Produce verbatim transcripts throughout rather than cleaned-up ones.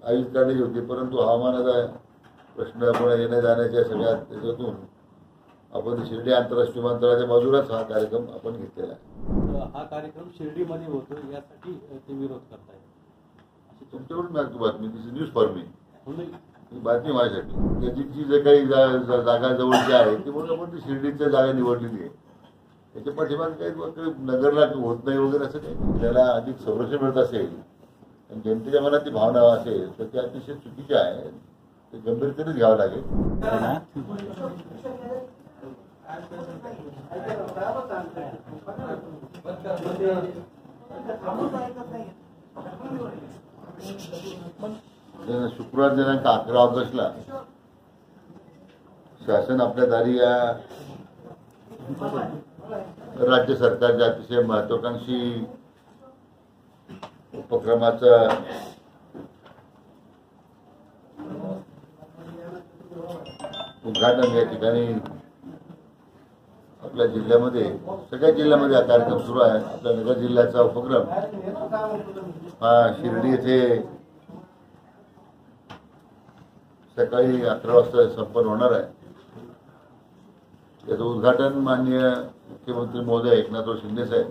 आयोजित करण्याची होती, परंतु हवामानाचा प्रश्न पुढे येण्या जाण्याच्या सगळ्या त्याच्यातून आपण शिर्डी आंतरराष्ट्रीय विमानतळाच्या बाजूलाच हा कार्यक्रम आपण घेतलेला आहे. हा कार्यक्रम शिर्डीमध्ये होतो यासाठी ते विरोध करतायत. तुमच्याकडून मिळाली बातमी, तिची न्यूज फॉर मी ही बातमी माझ्यासाठी. त्याची जी जे काही जागा जवळची आहे ती म्हणून आपण ती शिर्डीच्या जागा निवडलेली आहे. त्याच्या पाठीमागे काही नगरला होत नाही वगैरे असं काही, त्याला अधिक संरक्षण मिळत असेल आणि जनतेच्या मनात ती भावना असेल तर ते अतिशय चुकीचे आहे, ते गंभीरतेनेच घ्यावं लागेल. शुक्रवार दिनांक अकरा ऑगस्टला शासन आपल्या दारी या राज्य सरकारच्या अतिशय महत्वाकांक्षी उपक्रमाचं उद्घाटन या ठिकाणी आपल्या जिल्ह्यामध्ये सगळ्या जिल्ह्यामध्ये हा कार्यक्रम सुरू आहे. आपल्या नगर जिल्ह्याचा उपक्रम हा शिर्डी येथे सकाळी अकरा वाजता संपन्न होणार आहे. याचं उद्घाटन माननीय मुख्यमंत्री महोदय एकनाथराव शिंदे साहेब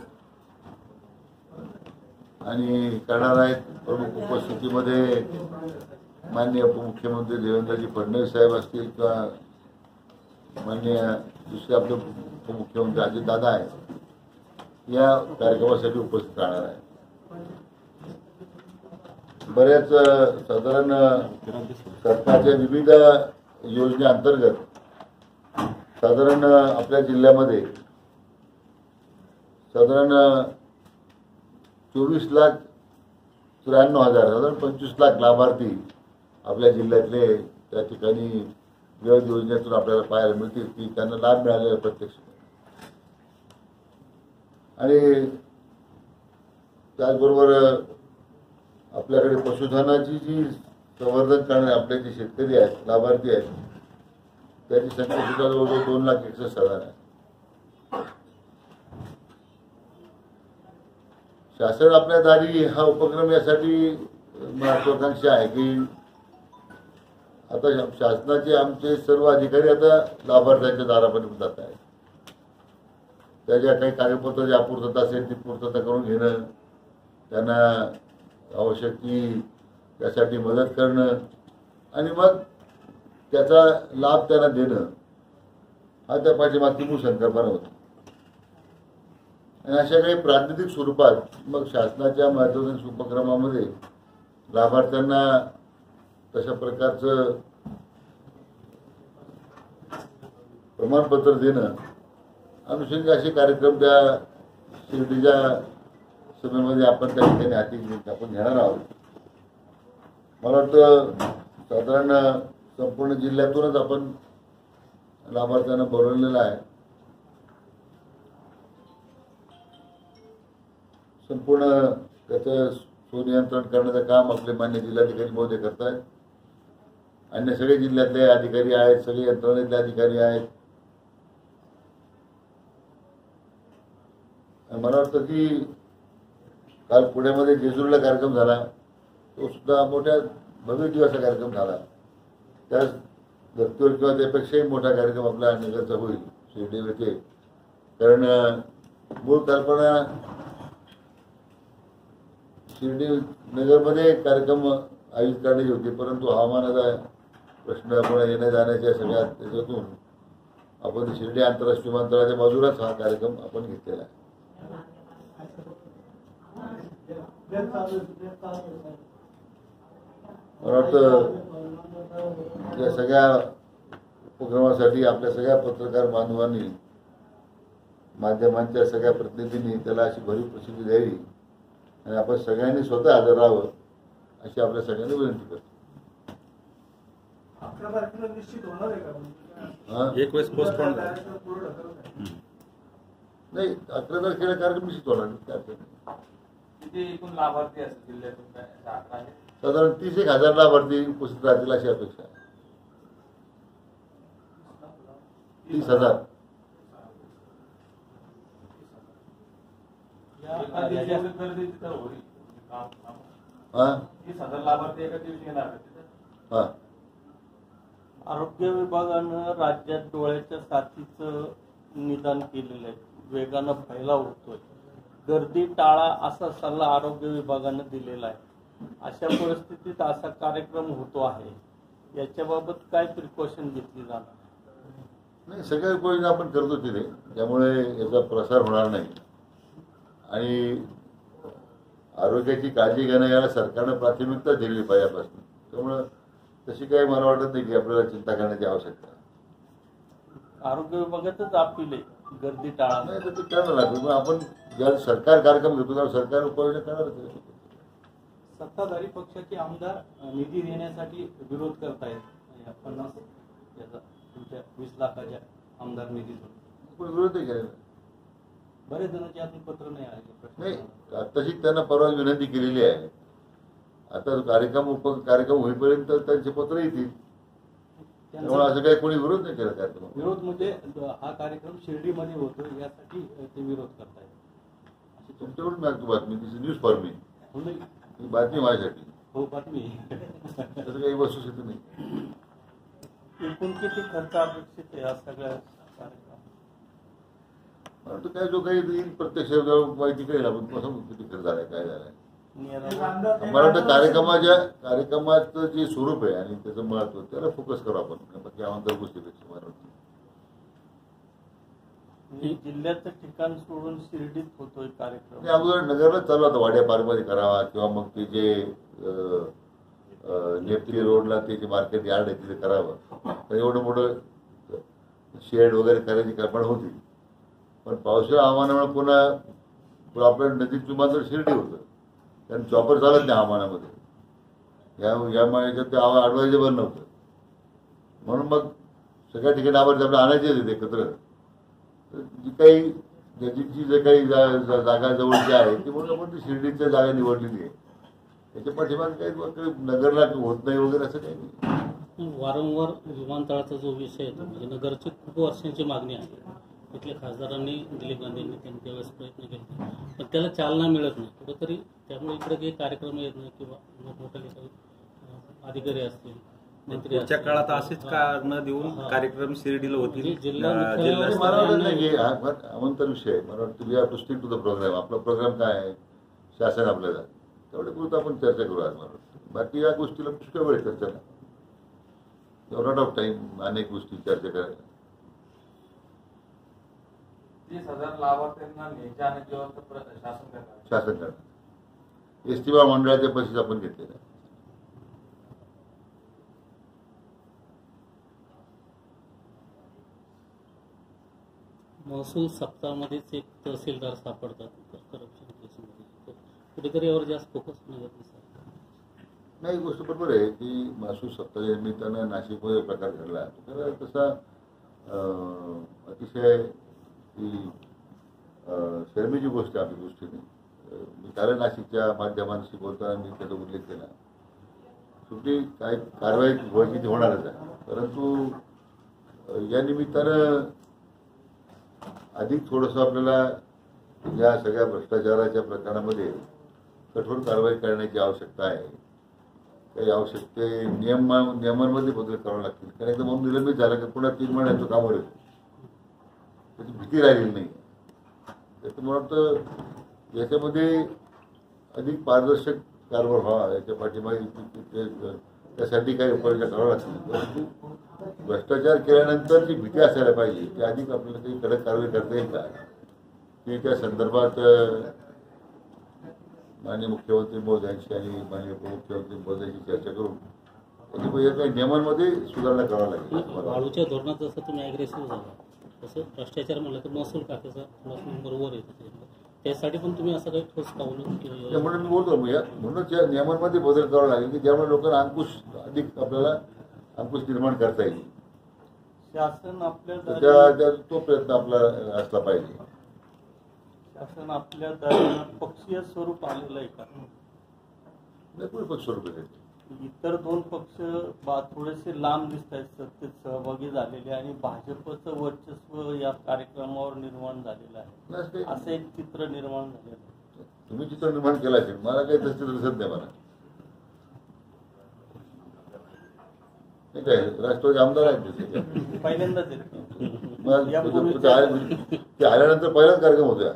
आणि करणार आहेत. प्रमुख उपस्थितीमध्ये माननीय उपमुख्यमंत्री देवेंद्रजी फडणवीस साहेब असतील किंवा माननीय दुसरे आपले उपमुख्यमंत्री अजितदादा आहेत, या कार्यक्रमासाठी उपस्थित राहणार आहे. बऱ्याच साधारण सरकारच्या विविध योजनेअंतर्गत साधारण आपल्या जिल्ह्यामध्ये साधारण चोवीस लाख त्र्याण्णव हजार साधारण पंचवीस लाख लाभार्थी आपल्या जिल्ह्यातले त्या ठिकाणी विविध योजनेतून आपल्याला पाहायला मिळतील की त्यांना लाभ मिळालेला प्रत्यक्ष. आणि त्याचबरोबर आपल्याकडे पशुधनाची जी संवर्धन करणारे आपले जे शेतकरी आहेत, लाभार्थी आहेत, त्याची संख्या सुद्धा जवळजवळ दोन लाख एकसष्ट हजार आहे. शासन आपल्या दारी हा उपक्रम यासाठी महत्वाकांक्षी आहे की आता शासनाचे आमचे सर्व अधिकारी आता लाभार्थ्यांच्या दारापर्यंत जात आहेत. त्याच्या काही कागदपत्राची अपूर्तता असेल ती पूर्तता करून घेणं, त्यांना आवश्यक ती त्यासाठी मदत करणं आणि मग त्याचा लाभ त्यांना देणं हा त्या पाठीमागची मूळ संकल्पना होती. आणि अशा काही प्रातिनिधिक स्वरूपात मग शासनाच्या महत्त्वाच्या उपक्रमामध्ये लाभार्थ्यांना तशा प्रकारचं प्रमाणपत्र देणं अनुषंगिक असे कार्यक्रम त्या शिर्डीच्या सभेमध्ये आपण त्या ठिकाणी हाती आपण घेणार आहोत. मला वाटतं साधारण संपूर्ण जिल्ह्यातूनच आपण लाभार्थ्यांना बोलवलेलं आहे. संपूर्ण त्याचं सुनियंत्रण करण्याचं काम आपले मान्य जिल्हाधिकारी महोदय करत आहेत. अन्य सगळे जिल्ह्यातले अधिकारी आहेत, सगळे यंत्रणेतले अधिकारी आहेत. मला वाटतं की काल पुण्यामध्ये जेजुरीला कार्यक्रम झाला, तो सुद्धा मोठ्या भव्य दिवसाचा कार्यक्रम झाला. त्याच धर्तीवर किंवा त्यापेक्षाही मोठा कार्यक्रम आपल्या नगरचा होईल शिर्डी येथे. कारण मूळ कल्पना शिर्डी नगरमध्ये कार्यक्रम आयोजित करण्याची होती, परंतु हवामानाचा प्रश्न पुढे येण्या जाण्याच्या सगळ्या त्याच्यातून आपण शिर्डी आंतरराष्ट्रीय विमानतळाच्या बाजूलाच हा कार्यक्रम आपण घेतलेला आहे. मला वाटतं या सगळ्या उपक्रमासाठी आपल्या सगळ्या पत्रकार बांधवांनी, माध्यमांच्या सगळ्या प्रतिनिधींनी त्याला अशी भरीव प्रसिद्धी द्यावी आणि आपण सगळ्यांनी स्वतः हजर राहावं अशी आपल्या सगळ्यांनी विनंती करतो. एक वेळेस पोस्टपोन नाही, अकरा तारखेला कार्यक्रम निश्चित होणार नाही. साधारण तीस एक हजार लाभार्थी उपस्थित राहतील अशी अपेक्षा आहे. तीस हजार हा तीस हजार लाभार्थी एका दिवशी येणार आहेत. हा आरोग्य विभागानं राज्यात डोळ्याच्या साथीचं निदान केलेलं आहे. वेगानं फैलाव होतोय. गर्दी टाळा असा सल्ला आरोग्य विभागानं दिलेला आहे. अशा परिस्थितीत असा कार्यक्रम होतो आहे, याच्याबाबत काय प्रिकॉशन घेतली जाणार? नाही, सगळ्या उपाययोजना आपण करतो तिथे, त्यामुळे याचा प्रसार होणार नाही. आणि आरोग्याची काळजी घेणं याला सरकारनं प्राथमिकता दिली पहिल्यापासून. त्यामुळं तशी काही मला वाटत नाही की आपल्याला चिंता करण्याची आवश्यकता. आरोग्य विभागातच अपील आहे, गर्दी टाळा. नाही तर ते करायला लागेल. मग आपण ज्या सरकार कार्यक्रम घेतो त्यावर सरकार उपाययोजना करणारच. सत्ताधारी पक्षाचे आमदार निधी देण्यासाठी विरोध करतायत या पन्नास याचा तुमच्या वीस लाखाच्या आमदार निधीतून. पण विरोधही केलेला बरेच जणांचे अजून पत्र नाही आले. नाही. आताशी त्यांना परवा विनंती केलेली आहे. आता कार्यक्रम उप कार्यक्रम होईपर्यंत त्यांचे पत्र येतील. त्यामुळे असं काही कोणी विरोध नाही केला कार्यक्रम. विरोध म्हणजे हा कार्यक्रम शिर्डीमध्ये होतो यासाठी ते विरोध करतायत. तुमच्याकडून मिळतो बातमी. तिची न्यूज फॉर मी. म्हणून ही बातमी माझ्यासाठी. हो बातमी. तसं काही वस्तुस्थिती नाही. एकूण किती खर्च अपेक्षित आहे या सगळ्या कार्यक्रम? परंतु काय जो काही येईल प्रत्यक्ष माहिती कळेल आपण कसं किती खर्च झालाय काय झालाय. मला वाटतं कार्यक्रमाच्या कार्यक्रमाचं जे स्वरूप आहे आणि त्याचं महत्व त्याला फोकस करू आपण बाकी आमंत्रण गोष्टीपेक्षा. मला वाटतं जिल्ह्याचं ठिकाण सोडून शिर्डीत होतोय कार्यक्रम. अगोदर नगरला चालू होता वाड्या पार्कमध्ये करावा किंवा मग ते जे नेपथी रोडला ते जे मार्केट यार्ड आहे तिथे करावं. तर एवढं मोठं शेड वगैरे करायची कल्पना होती. पण पावसाळ्या हवामानामुळे पुन्हा आपल्या नजीक विमानतळ शिर्डी होतं. कारण चॉपर चालत नाही हवामानामध्ये. या या महिन्याच्यात ते ॲडवायजेबल नव्हतं. म्हणून मग सगळ्या ठिकाणी आपण आपल्याला आणायचे आहेत एकत्र. जी काही नजीकची जे काही जागा जवळची आहे ती म्हणून आपण ती शिर्डीच्या जागा निवडलेली आहे. त्याच्या पाठीमागे काही नगरला होत नाही वगैरे असं काही नाही. वारंवार विमानतळाचा जो विषय येतो म्हणजे नगरची खूप वर्षांची मागणी आहे. इथल्या खासदारांनी दिलीप गांधींनी त्यांनी त्यावेळेस प्रयत्न केले पण त्याला चालना मिळत नाही कुठेतरी. त्यामुळे इकडे काही कार्यक्रम येत नाही किंवा मोठमोठे काही अधिकारी असतील मंत्री पुढच्या काळात असेच कारण देऊन कार्यक्रम शिर्डीला होतील. जिल्हा मला वाटत नाही की हा आमंत्रण विषय आहे. मला वाटतं we have to stick to the program. आपला प्रोग्राम काय आहे शासन आपल्याला तेवढे पुरतं आपण चर्चा करू आज. मला वाटतं बाकी या गोष्टीला पुष्कळ वेळ चर्चा लॉट ऑफ टाइम अनेक गोष्टी चर्चा करायला. तीस हजार लाभार्थ्यांना न्यायच्या आणि व्यवस्था शासन करणार. शासन करणार. एस टी महामंडळाच्या पैसे आपण घेतलेले आहे. महसूल सप्ताहामध्येच एक तहसीलदार सापडतात करप्शन केसमध्ये. कुठेतरी यावर जास्त फोकस नाही जात सर. नाही गोष्ट बरोबर आहे की महसूल सप्ताहाच्या निमित्तानं नाशिकमध्ये प्रकार घडला. तर तसा अतिशय ही शर्मेची गोष्ट आहे आपल्या दृष्टीने. मी काल नाशिकच्या माध्यमांशी बोलताना मी त्याचा उल्लेख केला. शेवटी काय कारवाई व्हायची ती होणारच आहे. परंतु या निमित्तानं अधिक थोडंसं आपल्याला या सगळ्या भ्रष्टाचाराच्या प्रकरणामध्ये कठोर कारवाई करण्याची आवश्यकता आहे. काही आवश्यकते नियम नियमांमध्ये बदल करावे लागतील. कारण एकदा म्हणून निलंबित झालं की पुन्हा तीन महिन्याचं कामावर येतं. त्याची भीती राहिलेली नाही. त्याचं मला वाटतं याच्यामध्ये अधिक पारदर्शक कारभार व्हावा याच्या पाठीमागे त्यासाठी काही उपाययोजना कराव्या लागतील. परंतु भ्रष्टाचार केल्यानंतर जी भीती असायला पाहिजे ती अधिक आपल्याला काही कडक कारवाई करता येईल का की त्या संदर्भात माननीय मुख्यमंत्री महोदयांशी आणि माननीय उपमुख्यमंत्री महोदयांशी चर्चा करून त्याची काही नियमांमध्ये सुधारणा करावी लागेल. वाळूच्या धोरणात जसं तुम्ही अग्रेसिव्ह झाला तसं भ्रष्टाचार म्हणलं तर महसूल खात्याचा थोडासा नंबर वर येतो. त्यासाठी पण तुम्ही असं काही ठोस पावलं किंवा त्यामुळे मी बोलतो म्हणूनच या नियमांमध्ये बदल करावा लागेल की ज्यामुळे लोकांना अंकुश अधिक आपल्याला अंकुश निर्माण करता येईल. शासन आपल्या त्या तो प्रयत्न आपला असला पाहिजे. शासन आपल्या दाराला पक्षीय स्वरूप आलेलं आहे का? नाही पक्ष स्वरूप आहे. इतर दोन पक्ष बा थोडेसे लांब दिसत आहेत सत्तेत सहभागी झालेले आणि भाजपचं वर्चस्व या कार्यक्रमावर निर्माण झालेलं आहे असं एक चित्र निर्माण झालेलं आहे. तुम्ही चित्र निर्माण केलं असेल. मला काही तसं दिसत नाही. मला नाही काय राष्ट्रवादी आमदार आहेत तिथे. पहिल्यांदाच येतो. मग यापूर्वी ते आले- ते आल्यानंतर पहिलाच कार्यक्रम होता.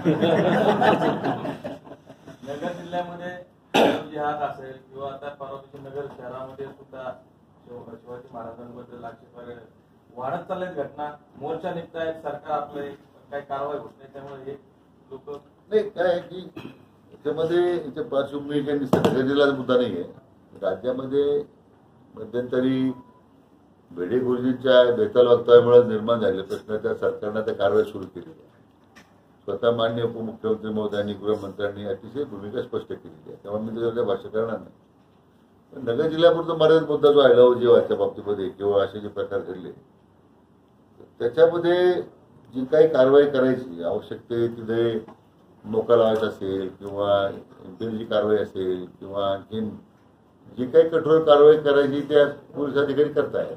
नगर जिल्ह्यामध्ये जिहाद असेल किंवा आता परवा दिवशी नगर शहरामध्ये सुद्धा शिव- शिवाजी महाराजांबद्दल लाक्षिक वाढत चालल्यात घटना. मोर्चा निघतायत, सरकार आपलं काही कारवाई होत नाही, त्यामुळे हे लोक नाही काय आहे की त्याच्यामध्ये याच्या पार्श्वभूमी काही नगर मुद्दा नाही आहे. राज्यामध्ये मध्यंतरी भेडे गुरुजींच्या बेताल वक्तव्यामुळे निर्माण झालेले प्रश्न त्या सरकारनं त्या कारवाई सुरू केली आहे. स्वतः मान्य उपमुख्यमंत्री महोदयांनी गृहमंत्र्यांनी अतिशय भूमिका स्पष्ट केलेली आहे. त्यामुळे मी त्याच्यावर काही भाष्य करणार नाही. पण नगर जिल्ह्यापुरता मर्यादित मुद्दा जो आहे लव जीवाच्या बाबतीमध्ये किंवा असे जे प्रकार घडले त्याच्यामध्ये जी काही कारवाई करायची आवश्यकते तिथे मोका लावायचा असेल किंवा एमपीची कारवाई असेल किंवा आणखीन जी काही कठोर कारवाई करायची त्या पोलीस अधिकारी करतायत.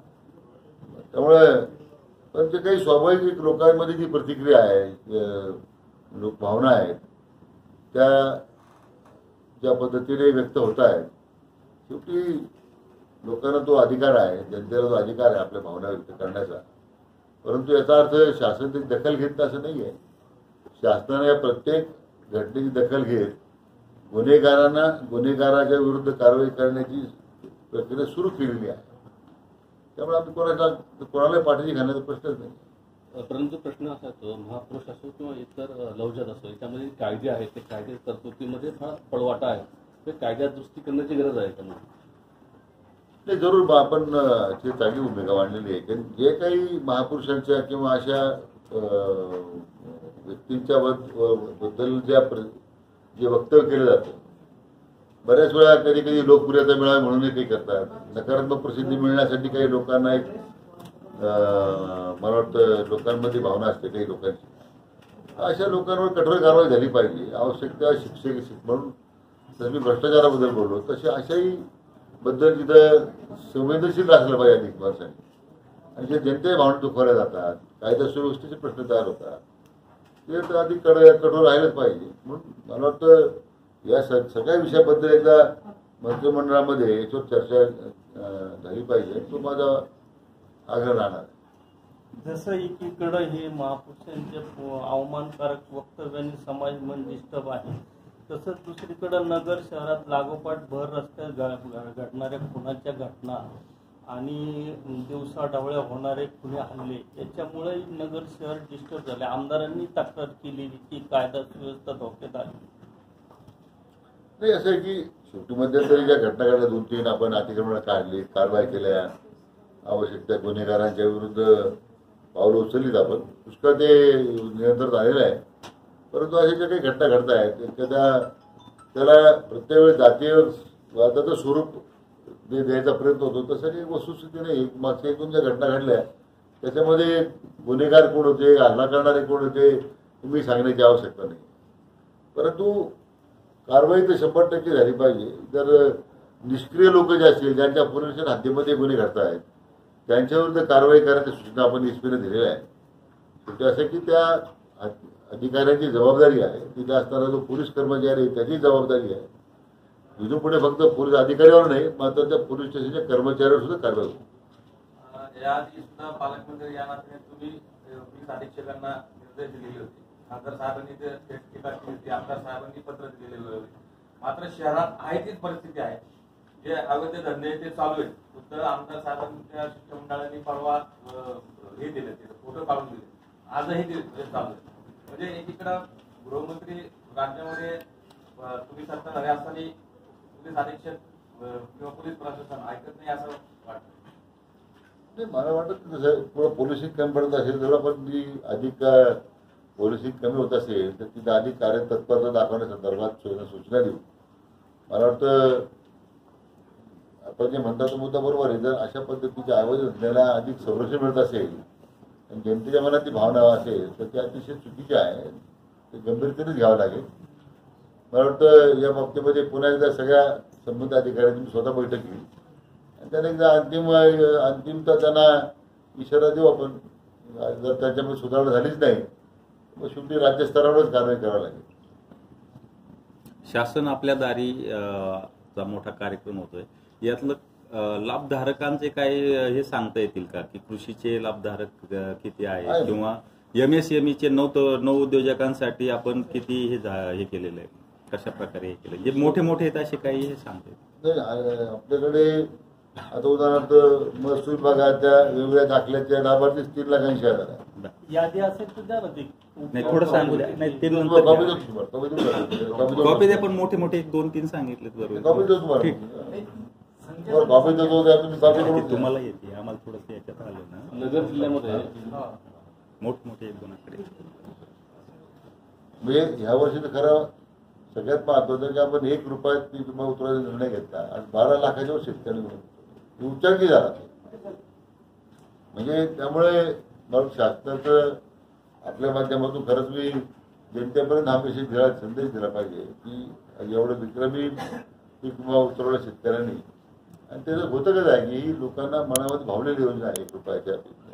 त्यामुळे पण जे काही स्वाभाविक लोकांमध्ये जी प्रतिक्रिया आहे लोक भावना आहेत त्या ज्या पद्धतीने व्यक्त होत आहेत शेवटी लोकांना तो अधिकार आहे, जनतेला तो अधिकार आहे आपल्या भावना व्यक्त करण्याचा. परंतु याचा अर्थ शासन त्याची दखल घेत असं नाही आहे. शासनाने या प्रत्येक घटनेची दखल घेत गुन्हेगारांना गुन्हेगाराच्या विरुद्ध कारवाई करण्याची प्रक्रिया सुरू केलेली आहे. त्यामुळे आम्ही कोणाला कोणालाही पाठीशी घालण्याचा प्रश्नच नाही. परंतु प्रश्न असा येतो महापुरुष असो किंवा इतर लवजात असो याच्यामध्ये कायदे आहेत ते कायदे तरतुदीमध्ये फार पळवाटा आहे. ते कायद्यात दुरुस्ती करण्याची गरज आहे का? नाही जरूर आपण ती चांगली भूमिका मांडलेली आहे. कारण जे काही महापुरुषांच्या किंवा अशा व्यक्तींच्या बद्दल ज्या जे वक्तव्य केलं जातं बऱ्याच वेळा कधी कधी लोकप्रियता मिळावी म्हणूनही ते करतात. नकारात्मक प्रसिद्धी मिळण्यासाठी काही लोकांना एक मला वाटतं लोकांमध्ये भावना असते काही लोकांची. अशा लोकांवर कठोर कारवाई झाली पाहिजे. आवश्यकता शिक्षक म्हणून जर मी भ्रष्टाचाराबद्दल बोललो तसे अशाही बद्दल तिथं संवेदनशील असलं पाहिजे अधिक माणसांनी. आणि जे जनतेच्या भावना दुखवल्या जातात कायदा सुव्यवस्थेचे प्रश्न तयार होतात ते तर अधिक कठोर राहिलंच पाहिजे. म्हणून मला वाटतं या सगळ्या विषयाबद्दल एकदा मंत्रिमंडळामध्ये याच्यावर चर्चा झाली पाहिजे. तो माझा आग्रह राहणार. जसं एकीकडं हे महापुरुषांच्या अवमानकारक वक्तव्याने समाज मन डिस्टर्ब आहे तसंच दुसरीकडं नगर शहरात लागोपाठ भर रस्त्यात घडणाऱ्या खुनाच्या घटना आणि दिवसाढवळ्या होणारे खुले हल्ले याच्यामुळे नगर शहर डिस्टर्ब झाले. आमदारांनी तक्रार केली की कायदा सुव्यवस्था धोक्यात आली. नाही असं आहे की शेवटी मध्यंतरी ज्या घटना घडल्या दोन तीन आपण अतिक्रमण काढली कारवाई केल्या आवश्यक त्या गुन्हेगारांच्या विरुद्ध पावलं उचललीत आपण पुष्कळ ते नियंत्रण झालेलं आहे. परंतु अशा ज्या काही घटना घडत आहेत एखाद्या त्याला प्रत्येक वेळी जातीय वादाचं स्वरूप जे द्यायचा प्रयत्न होतो तसं काही वस्तुस्थिती नाही. मागच्या एकूण ज्या घटना घडल्या त्याच्यामध्ये गुन्हेगार कोण होते हल्ला करणारे कोण होते तुम्ही सांगण्याची आवश्यकता नाही. परंतु कारवाई तर शंभर टक्के झाली पाहिजे. जर निष्क्रिय लोक जे असतील ज्यांच्या पुरुष हद्दीमध्ये गुन्हे घडत आहेत त्यांच्याविरुद्ध कारवाई करायच्या सूचना आपण एसपीने दिलेल्या आहेत. शेवटी असं की त्या अधिकाऱ्यांची जबाबदारी आहे तिथे असणारा जो पोलीस कर्मचारी आहे त्याची जबाबदारी आहे. इथून पुढे फक्त पोलीस अधिकाऱ्यावर नाही मात्र त्या पोलीस स्टेशनच्या कर्मचाऱ्यावर सुद्धा कारवाई होईल. याआधी सुद्धा पालकमंत्री या नात्याने तुम्ही पोलीस अधीक्षकांना निर्देश दिलेले होते. खासदार साहेबांनी ते टीका केली होती, आमदार साहेबांनी पत्र दिलेलं होते. मात्र शहरात आहे तीच परिस्थिती आहे. जे अवैध धंदे ते चालू आहेत. खुद्द आमदार साहेबांच्या शिष्टमंडळांनी परवा हे दिले फोटो काढून दिले आजही ते चालू आहे. म्हणजे एकीकडं गृहमंत्री राज्यामध्ये तुम्ही सत्ता झाले असताना पोलीस अधीक्षक किंवा पोलीस प्रशासन ऐकत नाही असं वाटतं. नाही मला वाटत जसं पुढं पोलिसिंग कमी पडत असेल तेवढा पण ती अधिक पोलिसिंग कमी होत असेल तर तिथं अधिक कार्यतत्परता दाखवण्या संदर्भात सूचना देऊ. मला वाटतं आपण जे म्हणता तो मुद्दा बरोबर आहे. जर अशा पद्धतीच्या आवाज धंद्याला अधिक संरक्षण मिळत असेल आणि जनतेच्या मनात ती भावना असेल तर ते अतिशय चुकीचे आहे. ते गंभीरतेनेच घ्यावं लागेल. मला वाटतं या बाबतीमध्ये पुन्हा एकदा सगळ्या संबंधित अधिकाऱ्यांनी स्वतः बैठक घेईल आणि त्यांना एकदा अंतिम अंतिमता त्यांना इशारा देऊ आपण. जर त्याच्यामध्ये सुधारणा झालीच नाही मग शेवटी राज्यस्तरावरच कारवाई करावी लागेल. शासन आपल्या दारी चा मोठा कार्यक्रम होतोय. यातलं अं, लाभधारकांचे काही अं, हे सांगता येतील का की कृषीचे लाभधारक अं, किती आहे. आहे किंवा एमएसएमईचे नऊ नऊ उद्योजकांसाठी आपण किती हे झा- हे केलेलं आहे, कशा प्रकारे हे केलं, जे मोठे मोठे आहेत असे काही हे सांगता येतील? नाही आ- आपल्याकडे आता उदाहरणार्थ महसूल विभागाच्या वेगवेगळ्या दाखल्याच्या लाभार्थी तीन लाख ऐंशी हजार आहे. बरं. यादी असेल तर द्या ना ती. नाही थोडं सांगू द्या. नाही ते तुम्हाला नंतर कॉपी द्या. देतो तुम्हाला, कॉपी देतो तुम्हाला. कॉपी देतो. कॉपी द्या, पण मोठे मोठे एक दोन तीन सांगितलेत बरोबर. कॉपी देतो तुम्हाला. ठीक. तुम्हाला कॉपी देतो त्या तुम्ही कॉपी करून ते द्या. तुम्हाला येते, आम्हाला थोडंसं याच्यात आलं ना. नगर जिल्ह्यामध्ये मोठमोठे एक दोन आकडे. म्हणजे ह्या वर्षी तर खरं सगळ्यात महत्वाचं की आपण एक रुपयात ती तुम्हाला उतरवायचा निर्णय घेतला आणि बारा लाखाच्या वर शेतकरी उच्चांकी झाला. म्हणजे त्यामुळे मग शासनाचं आपल्या माध्यमातून खरंच मी जनतेपर्यंत हा मेसेज दिला, संदेश दिला पाहिजे की एवढं विक्रमी पीक विमा उतरवलं शेतकऱ्यांनी आणि त्याचं होतं कसं आहे की लोकांना मनामध्ये भावलेली योजना आहे एक रुपयाच्या